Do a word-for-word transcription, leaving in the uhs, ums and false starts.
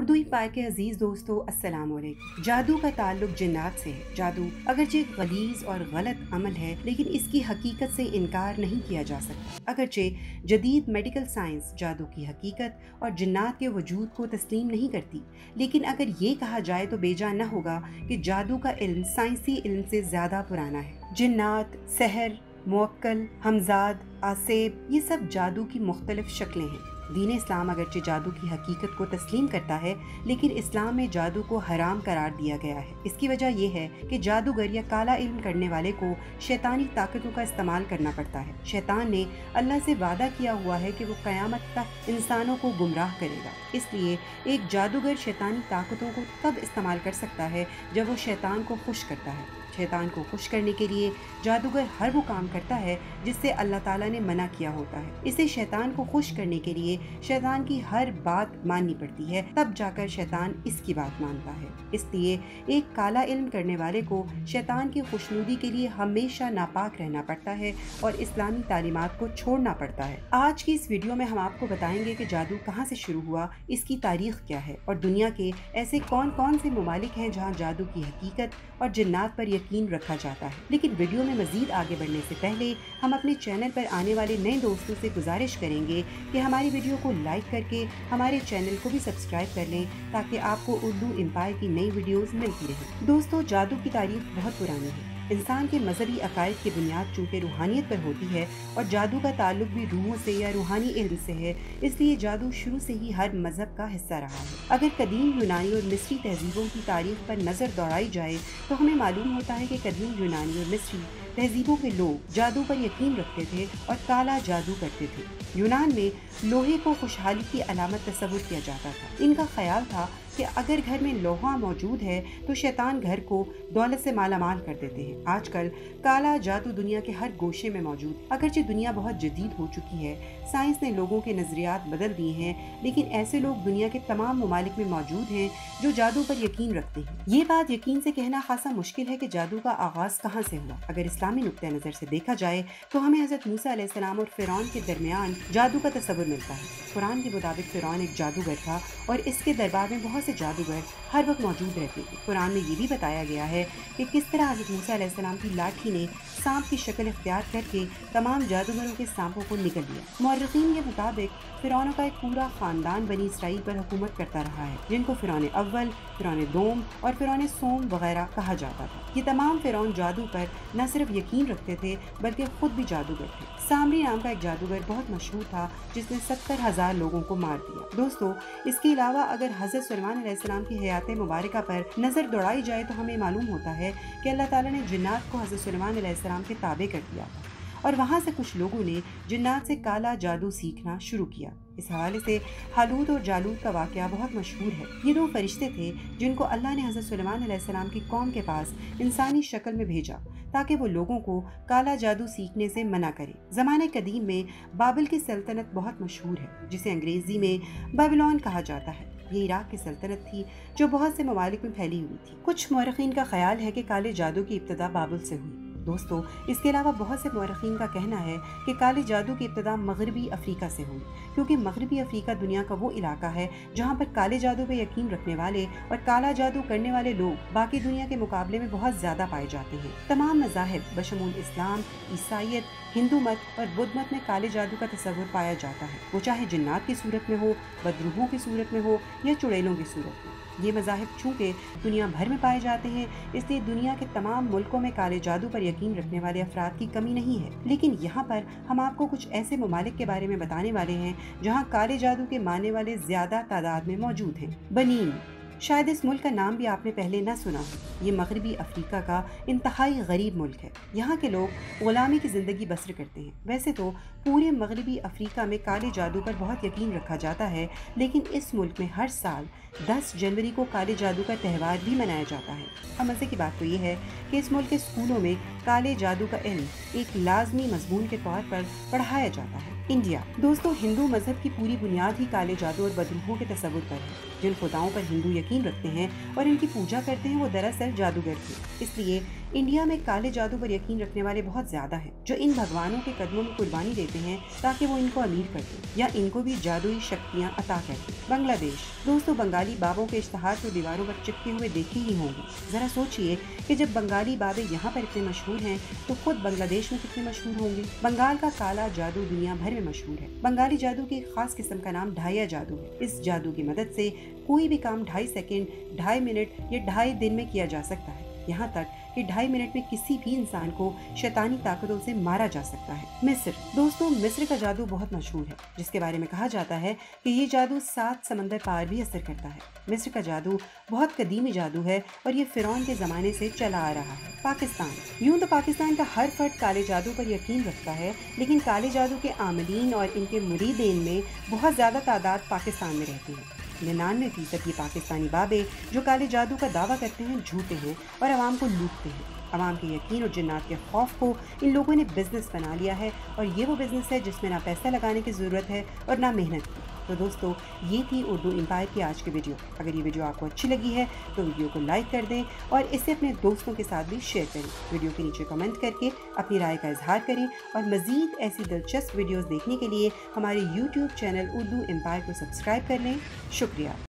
Urdu umpire کے عزیز دوستو السلام علیکم۔ جادو کا تعلق جنات سے ہے۔ جادو اگرچہ غلیظ اور غلط عمل ہے لیکن اس کی حقیقت سے انکار نہیں کیا جا سکتا۔ اگرچہ جدید میڈیکل سائنس جادو کی حقیقت اور جنات کے وجود کو تسلیم نہیں کرتی، لیکن اگر یہ کہا جائے تو بے جا نہ ہوگا کہ جادو کا علم سائنسی علم سے زیادہ پرانا ہے۔ جنات، سحر، موکل، ہمزاد، آسیب، یہ سب جادو کی مختلف شکلیں ہیں۔ دین اسلام اگرچہ جادو کی حقیقت کو تسلیم کرتا ہے لیکن اسلام میں جادو کو حرام قرار دیا گیا ہے۔ اس کی وجہ یہ ہے کہ جادوگر یا کالا علم کرنے والے کو شیطانی طاقتوں کا استعمال کرنا پڑتا ہے۔ شیطان نے اللہ سے وعدہ کیا ہوا ہے کہ وہ قیامت تک انسانوں کو گمراہ کرے گا، اس لیے ایک جادوگر شیطانی طاقتوں کو تب استعمال کر سکتا ہے جب وہ شیطان کو خوش کرتا ہے۔ شیطان کو خوش کرنے کے لیے جادوگر ہر وہ کام کرتا ہے جس سے اللہ تعالیٰ نے منع کیا ہوتا ہے۔ اسے شیطان کو خوش کرنے کے لیے شیطان کی ہر بات ماننی پڑتی ہے، تب جا کر شیطان اس کی بات مانتا ہے۔ اس لیے ایک کالا علم کرنے والے کو شیطان کی خوشنودی کے لیے ہمیشہ ناپاک رہنا پڑتا ہے اور اسلامی تعلیمات کو چھوڑنا پڑتا ہے۔ آج کی اس ویڈیو میں ہم آپ کو بتائیں گے کہ جادو کہاں سے شروع ہوا، اس کی تاریخ کیا ہے اور دنیا کے ایسے کون کون سے ممالک ہیں جہاں جادو کی حقیقت اور جنات پر یقین رکھا جاتا ہے۔ لیکن ویڈیو میں مزید آگے بڑھنے سے پہلے ہم اپنے چینل پر آنے والے نئے دوستوں سے گزارش کریں گے کہ ہماری ویڈیو کو لائک کر کے ہمارے چینل کو بھی سبسکرائب کر لیں تاکہ آپ کو اردو امپائر کی نئی ویڈیوز ملتی رہیں۔ دوستو، جادو کی تاریخ بہت پرانی ہے۔ انسان کے مذہبی عقائد کی بنیاد چونکہ روحانیت پر ہوتی ہے اور جادو کا تعلق بھی روحوں سے یا روحانی علم سے ہے، اس لیے جادو شروع سے ہی ہر مذہب کا حصہ رہا ہے۔ اگر قدیم یونانی اور مصری تہذیبوں کی تاریخ پر نظر دوڑائی جائے تو ہمیں معلوم ہوتا ہے کہ قدیم یونانی اور مصری تہذیبوں کے لوگ جادو پر یقین رکھتے تھے اور کالا جادو کرتے تھے۔ یونان میں لوہے کو خوشحالی کی علامت تصور کیا جاتا تھا۔ ان کا خیال تھا کہ اگر گھر میں لوہا موجود ہے تو شیطان گھر کو دولت سے مالا مال کر دیتے ہیں۔ آج کل کالا جادو دنیا کے ہر گوشے میں موجود۔ اگرچہ دنیا بہت جدید ہو چکی ہے، سائنس نے لوگوں کے نظریات بدل دیے ہیں، لیکن ایسے لوگ دنیا کے تمام ممالک میں موجود ہیں جو جادو پر یقین رکھتے ہیں۔ یہ بات یقین سے کہنا خاصا مشکل ہے کہ جادو کا آغاز کہاں سے ہوا۔ اگر اسلامی نقطہ نظر سے دیکھا جائے تو ہمیں حضرت موسیٰ علیہ السلام اور فرعون کے درمیان جادو کا تصور ملتا ہے۔ قرآن کے مطابق فرعون ایک جادوگر تھا اور اس کے دربار میں بہت سے جادوگر ہر وقت موجود رہتے تھے۔ قرآن میں یہ بھی بتایا گیا ہے کہ کس طرح حضرت موسیٰ علیہ السلام کی لاٹھی نے سانپ کی شکل اختیار کر کے تمام جادوگروں کے سانپوں کو نگل لیا۔ مورخین کے مطابق فرعون کا ایک پورا خاندان بنی اسرائیل پر حکومت کرتا رہا ہے، جن کو فرعون اول، فرعون دوم اور فرعون سوم وغیرہ کہا جاتا تھا۔ یہ تمام فرعون جادو پر نہ صرف یقین رکھتے تھے بلکہ خود بھی جادوگر تھے۔ سامری نام کا ایک جادوگر بہت مشہور تھا جس نے ستر ہزار لوگوں کو مار دیا۔ دوستو، اس کے علاوہ اگر حضرت سلیمان علیہ السلام کی حیات مبارکہ پر نظر دوڑائی جائے تو ہمیں معلوم ہوتا ہے کہ اللہ تعالیٰ نے جنات کو حضرت سلیمان علیہ السلام کے تابع کر دیا تھا اور وہاں سے کچھ لوگوں نے جنات سے کالا جادو سیکھنا شروع کیا۔ اس حوالے سے ہالوت اور جالوت کا واقعہ بہت مشہور ہے۔ یہ دو فرشتے تھے جن کو اللہ نے حضرت سلیمان علیہ السلام کی قوم کے پاس انسانی شکل میں بھیجا تاکہ وہ لوگوں کو کالا جادو سیکھنے سے منع کرے۔ زمانے قدیم میں بابل کی سلطنت بہت مشہور ہے جسے انگریزی میں بیبلون کہا جاتا ہے۔ یہ عراق کی سلطنت تھی جو بہت سے ممالک میں پھیلی ہوئی تھی۔ کچھ مورخین کا خیال ہے کہ کالے جادو کی ابتدا بابل سے ہوئی۔ دوستو، اس کے علاوہ بہت سے مورخین کا کہنا ہے کہ کالے جادو کی ابتدا مغربی افریقہ سے ہوئی، کیونکہ مغربی افریقہ دنیا کا وہ علاقہ ہے جہاں پر کالے جادو پہ یقین رکھنے والے اور کالا جادو کرنے والے لوگ باقی دنیا کے مقابلے میں بہت زیادہ پائے جاتے ہیں۔ تمام مذاہب بشمول اسلام، عیسائیت، ہندو مت اور بدھ مت میں کالے جادو کا تصور پایا جاتا ہے، وہ چاہے جنات کی صورت میں ہو، بدروحوں کی صورت میں ہو یا چڑیلوں کی صورت میں۔ یہ مذاہب چونکہ دنیا بھر میں پائے جاتے ہیں، اس لیے دنیا کے تمام ملکوں میں کالے جادو پر یقین رکھنے والے افراد کی کمی نہیں ہے۔ لیکن یہاں پر ہم آپ کو کچھ ایسے ممالک کے بارے میں بتانے والے ہیں جہاں کالے جادو کے ماننے والے زیادہ تعداد میں موجود ہیں۔ بنین، شاید اس ملک کا نام بھی آپ نے پہلے نہ سنا ہو۔ یہ مغربی افریقہ کا انتہائی غریب ملک ہے۔ یہاں کے لوگ غلامی کی زندگی بسر کرتے ہیں۔ ویسے تو پورے مغربی افریقہ میں کالے جادو پر بہت یقین رکھا جاتا ہے، لیکن اس ملک میں ہر سال دس جنوری کو کالے جادو کا تہوار بھی منایا جاتا ہے۔ اور مزے کی بات تو یہ ہے کہ اس ملک کے اسکولوں میں کالے جادو کا علم ایک لازمی مضمون کے طور پر پڑھایا جاتا ہے۔ انڈیا، دوستو، ہندو مذہب کی پوری بنیاد ہی کالے جادو اور بدروحوں کے تصور پر ہے۔ جن خداؤں پر ہندو یقین رکھتے ہیں اور ان کی پوجا کرتے ہیں وہ دراصل جادوگر تھے، اس لیے इंडिया में काले जादू पर यकीन रखने वाले बहुत ज्यादा हैं, जो इन भगवानों के कदमों में कुर्बानी देते हैं ताकि वो इनको अमीर कर दें या इनको भी जादुई शक्तियां अता कर दें। बांग्लादेश। दोस्तों, बंगाली बाबों के इश्तहार तो दीवारों पर चिपके हुए देखे ही होंगे। जरा सोचिए कि जब बंगाली बाबे यहाँ पर इतने मशहूर हैं तो खुद बांग्लादेश में कितने मशहूर होंगे। बंगाल का काला जादू दुनिया भर में मशहूर है। बंगाली जादू की एक खास किस्म का नाम ढाइया जादू है। इस जादू की मदद से कोई भी काम ढाई सेकेंड, ढाई मिनट या ढाई दिन में किया जा सकता है। यहाँ तक कि ढाई मिनट में किसी भी इंसान को शैतानी ताकतों से मारा जा सकता है। मिस्र। दोस्तों, मिस्र का जादू बहुत मशहूर है, जिसके बारे में कहा जाता है कि ये जादू सात समंदर पार भी असर करता है। मिस्र का जादू बहुत कदीमी जादू है और ये फिरौन के जमाने से चला आ रहा है। पाकिस्तान। यूं तो पाकिस्तान का हर फर्द काले जादू पर यकीन रखता है, लेकिन काले जादू के आमलीन और इनके मुरीदीन में बहुत ज्यादा तादाद पाकिस्तान में रहती है। निन्यानवे फीसद ये पाकिस्तानी बाबे जो काले जादू का दावा करते हैं झूठे हैं और आवाम को लूटते हैं। आवाम के यकीन और जिन्नात के खौफ को इन लोगों ने बिजनेस बना लिया है, और ये वो बिजनेस है जिसमें ना पैसा लगाने की ज़रूरत है और ना मेहनत की। तो दोस्तों, ये थी उर्दू एम्पायर की आज की वीडियो। अगर ये वीडियो आपको अच्छी लगी है तो वीडियो को लाइक कर दें और इसे अपने दोस्तों के साथ भी शेयर करें। वीडियो के नीचे कमेंट करके अपनी राय का इजहार करें और मज़ीद ऐसी दिलचस्प वीडियोज़ देखने के लिए हमारे यूट्यूब चैनल उर्दू एम्पायर को सब्सक्राइब कर लें। शुक्रिया।